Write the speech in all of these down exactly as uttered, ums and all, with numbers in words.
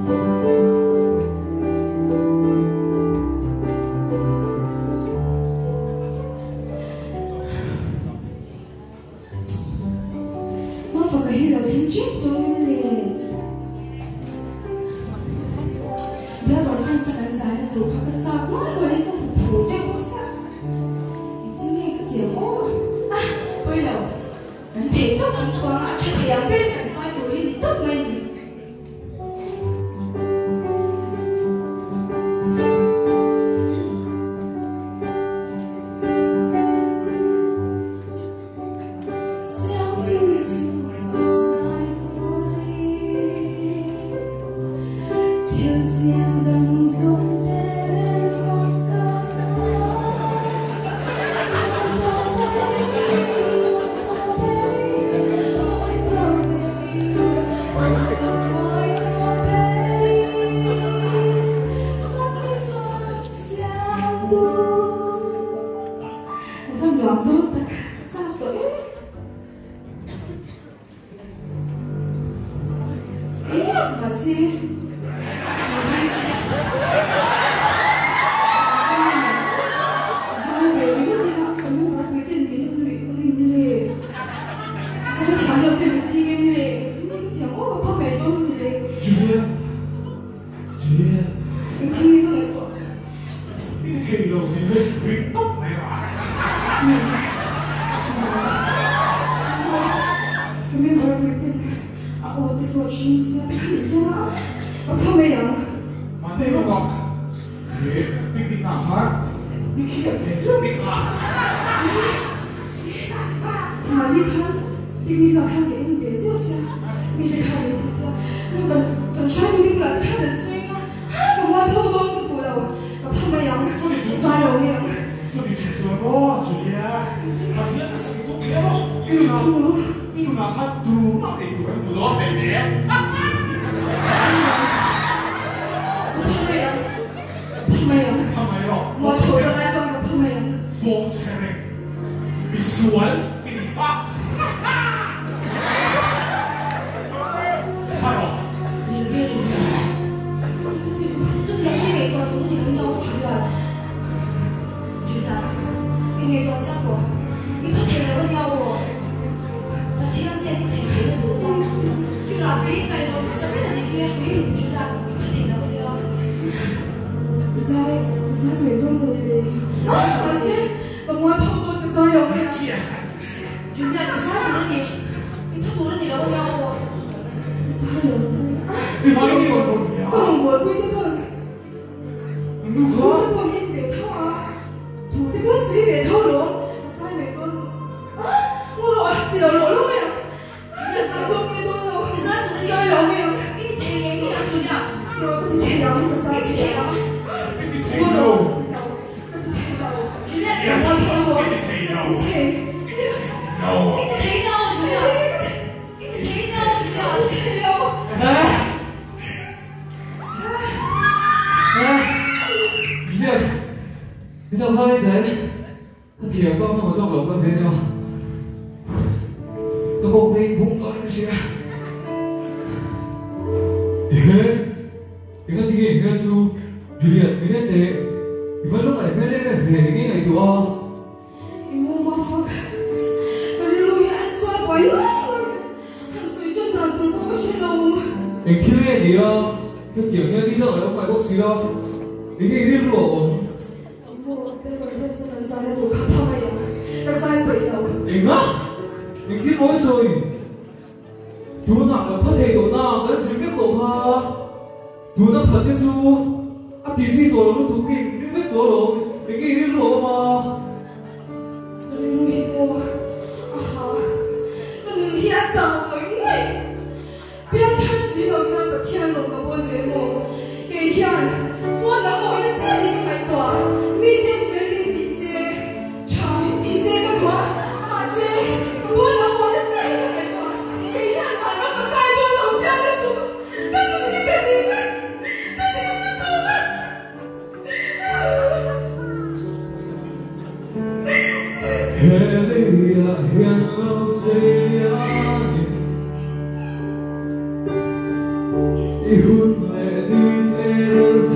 Ihun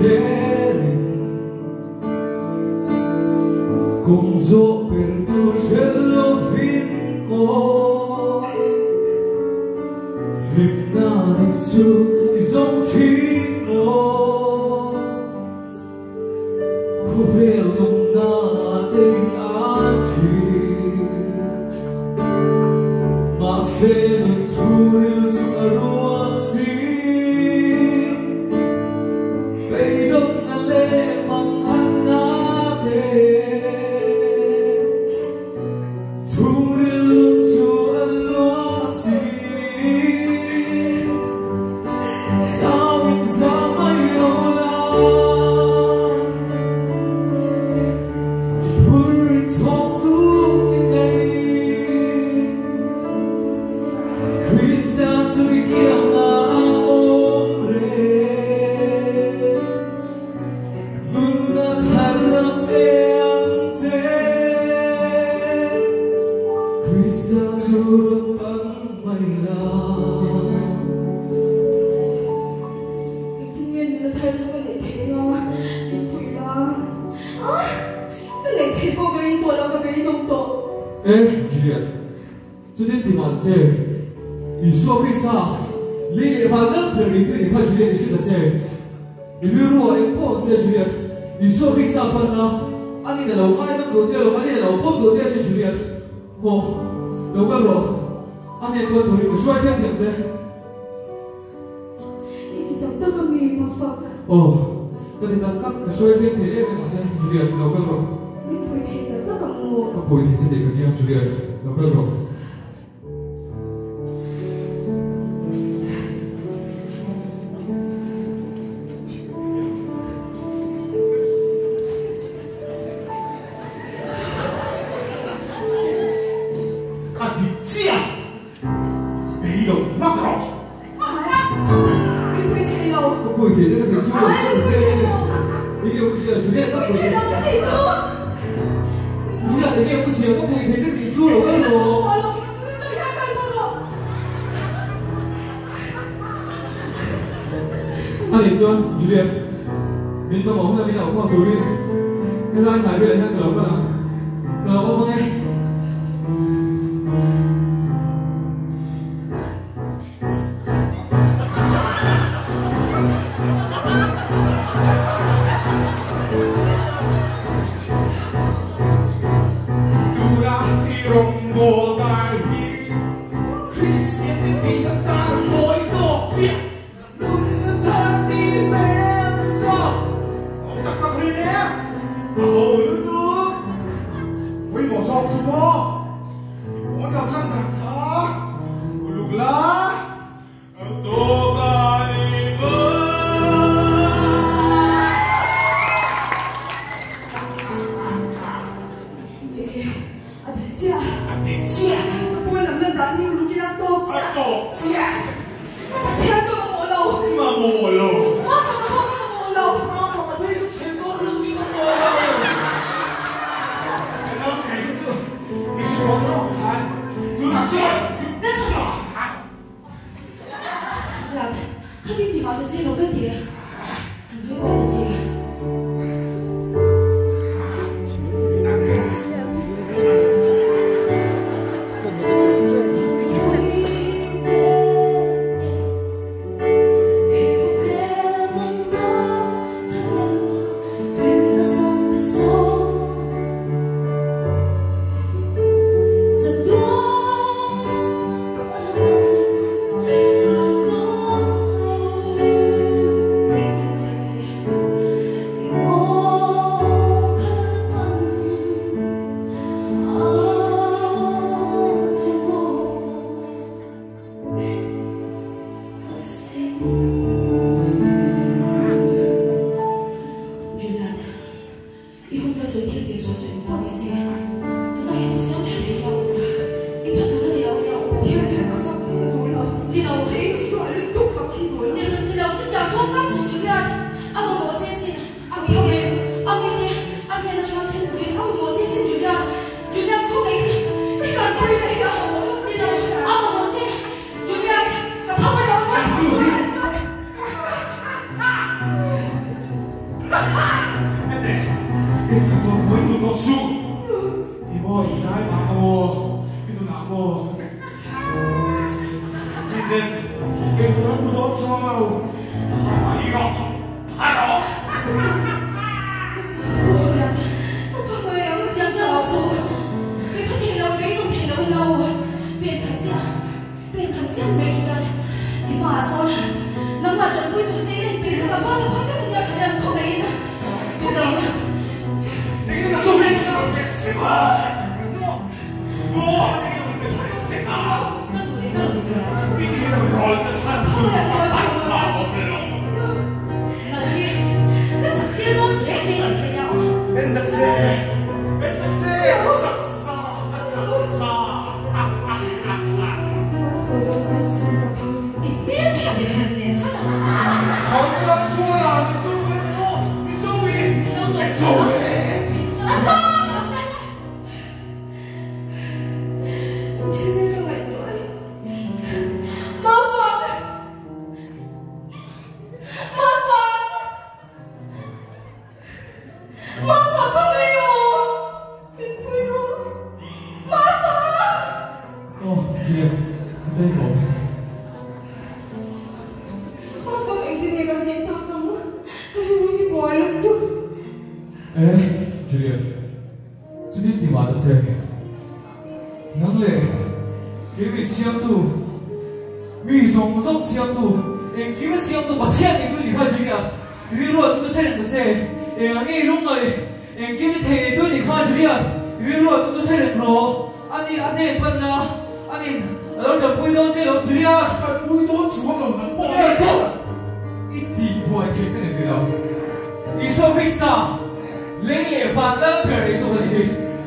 工作per tu cielo fin mo Fimnani tu isong chino Kuvelum na de anchi Masenu turil tu aruasi Peidong na lemang anate哎 ，Juliet， 这天地方这，你说为啥？你也把任何人对你看 Juliet， 你是个这，你比如我一碰这 Juliet， 你说为啥办啊？啊，你的老妈那么多这，老妈你的老公多这些 Juliet， 哦，老公罗，啊你关头你说一下点这， 你听到这个没办法？ 哦，那你当当个说一下点那个好像 Juliet， 老公罗。 你背聽得得咁喎？ 我背聽出嚟嘅啫 ，Juliet， 老公羅。 啊，你知啊？你又乜嘢？ 你背聽咯？ 我背聽咗個條書嚟嘅啫。你有事啊 ，Juliet， 我背聽。 你有事我背聽咗條書嚟嘅喎。啊，你說 ，Juliet， 你唔好喺邊度放對，你拉埋俾你聽兩個啦，兩個咩？ Juliet， 애들하고도 없어요. 아, 이거 바로. Papa ơi, ông chẳng rõ số. Cái phát hiện lâu đấy không thể lâu lâu. Biển thật chứ. Biển thật chứ mẹ chủ nhật. Cái bà sao là nó mà chẳng vui buồn gì này. Biển nó gặp bao là phát được nhau chủ nhật không thấy nữa. Không đâu nữa. 내가 좀 했으마. 뭐 이렇게 했을까? Tất thủ đến gần được. 이게 뭘 참고 마법으로. Lần kia, cái sắp kia nó sẽ đi ở trên nhau. 엔덕세, 엔덕세, 싹싹, 싹싹. Cái biết chịu để hình này sao là 건강 좋아하는 쪽으로 이쪽이, 이쪽이. Trên đây là bảy tuổi. Ma Phật. Ma Phật. Ma Phật không hiểu. Biết tôi rồi. Ma Phật. Ồ, Juliet, đây rồi. Ma Phật anh tin em tin ta không? Cái này bị bỏ lỡ tôi. Ê, Juliet, Juliet thì mà đã chơi. Nắng lệ, cái vị siêu tu, vị sống trong siêu tu, em kiếm siêu tu bắt thiên em tu đi khai Juliet, vì luôn tu xây dựng cái gì, em nghĩ lúc này em kiếm thầy tu đi khai Juliet, vì luôn tu xây dựng rồi, anh đi anh đi bên na, anh đi, ở trong bụi đông chơi lắm Juliet, bụi đông chúa lòng nó bỏ ra sao? ít đi bụi thì cái này cái đâu, đi sâu phía xa, lấy lệ phản ứng về đây tu cái gì?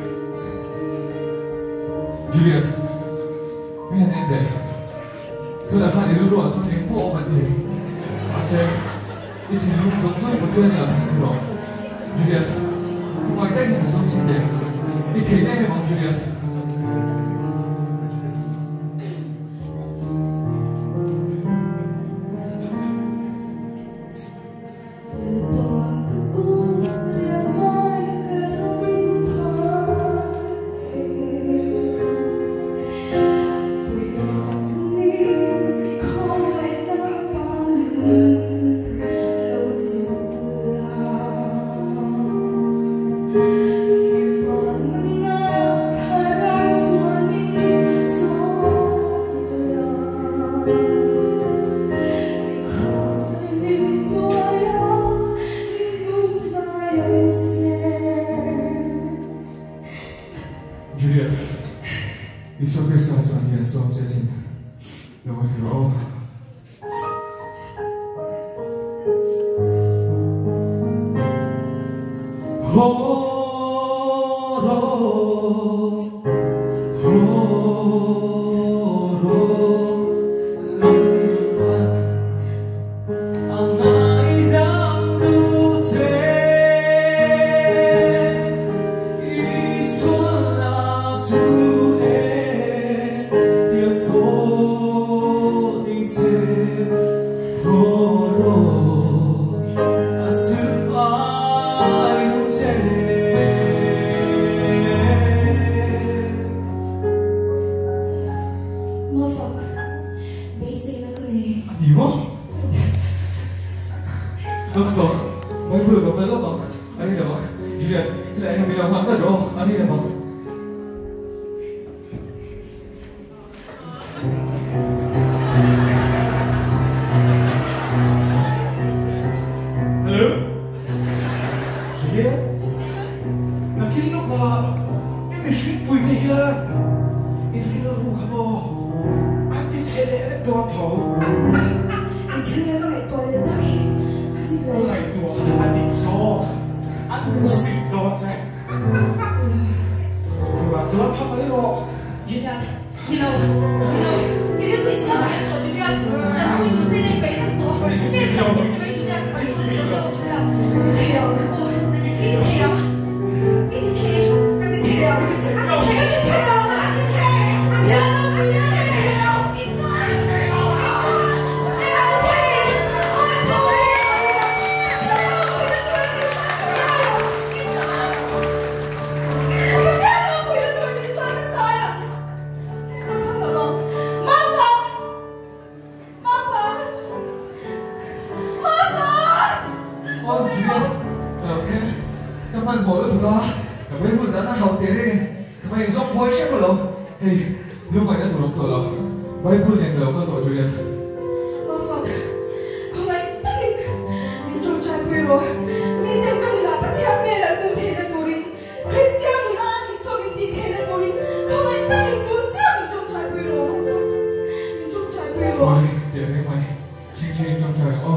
Juliet, miền em đây, tôi đã khai được luôn, xong em bỏ mình thì, à sẽ, đi tìm luôn giống giống một tên là thành rồi, Juliet, không ai tay không thông xin đấy, đi tìm em bằng Juliet. Juliet, Iso Christos on here, so I'm just in with you all. Nakso, may bulu ka pala bang? Ano na bang? Juliet, ilay kami lang mga kado. Ano na bang? Hello? Juliet? Nakilino ka? Inisip po yung ilan. Irilaro ka mo. At isele ang doto. Anh chưa nghe có mẹ tuổi được khi Ôi đùa, anh đi xô. Anh muốn xịt đồ chứ. Thì mà chứ nó thấp ấy rồi. Juliet, đi đâu? Đi đâu? Đi đến bây giờ của Juliet. Chẳng tôi muốn gì này phải hơn tổ. Biết thật sự như vậy Juliet. Tôi đi đâu Juliet? Đi theo. Đi theo. Đi theo. Đi theo. Đi theo. Đi theo. มันบ่รู้ตัวกับไม่พูดแต่น่าเขาเตะเลยกับไม่ส่งพอยเช่นกันหรอเฮ้ยลูกไงนั่นถูกลงตัวหรอไม่พูดอย่างเดียวก็ตัวจุเลียมาฟังเขาไม่ตั้งมีจงใจไปหรอมีเด็กก็ดูแลประเทศเมล่าดูเทนตัวรินคริสเตียนดูแลนี่สมิติเทนตัวรินเขาไม่ตั้งตัวเจ้ามีจงใจไปหรอมีจงใจไปหรอเดี๋ยวให้ไหมชิงชิงจงใจโอ้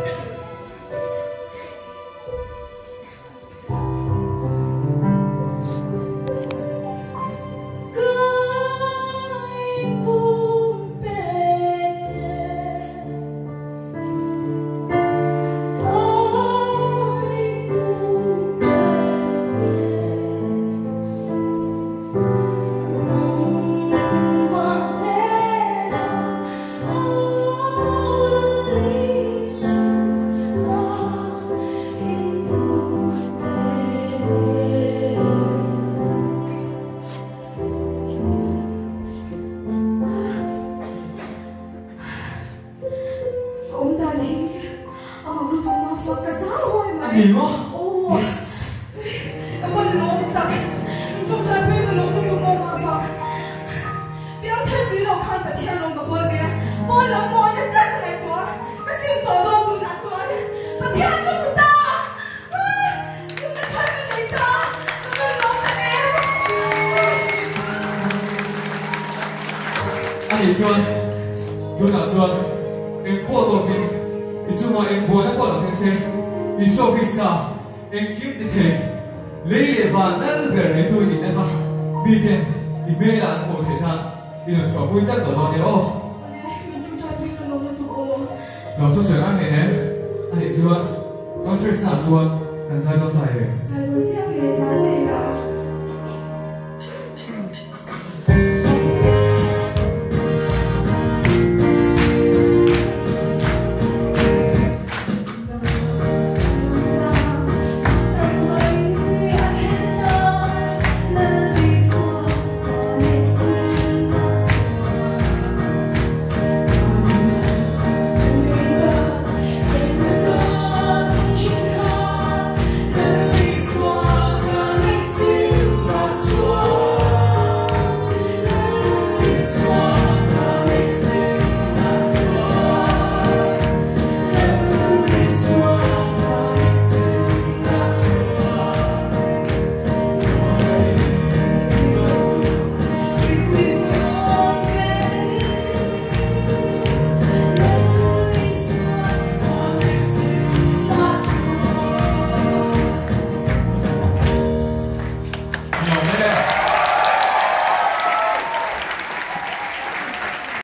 ดีมั้ยโอ้แต่ว่าน้องตักจงใจไม่มาลงตัวมองมาฟังเบี้ยเธอสิเราข้ามแต่เที่ยวลงกับเบอร์เบี้ยมองเรามองยังแจ้งอะไรกว่าก็สิ่งตัวเราดูหนักตัวเนี่ยประเทศก็ไม่ตายังจะทำไม่ได้ตาก็ไม่ลงกันแล้วอันนี้ชวนดูหนักชวนเอ็งพวกตัวกินอีจูมาเอ็งบัวนักบอลหลังเทนอิโซฟิสาเอ็งกิมติเทเลี้ยบานนั่นเกิดในตัวนี้นะครับบีเดนอีเมล่าโมเทนันอีหนุ่มชอบพูดจังตัวตอนนี้โอ้มีจุดใจพี่กันลงมาตัวโอ้เราทุกสิ่งอันเห็นเนี่ยอันนี้ชวนต้องฟิสาชวนกันใส่ต้องไทยใส่ตัวเชี่ยวเลยสาเจีย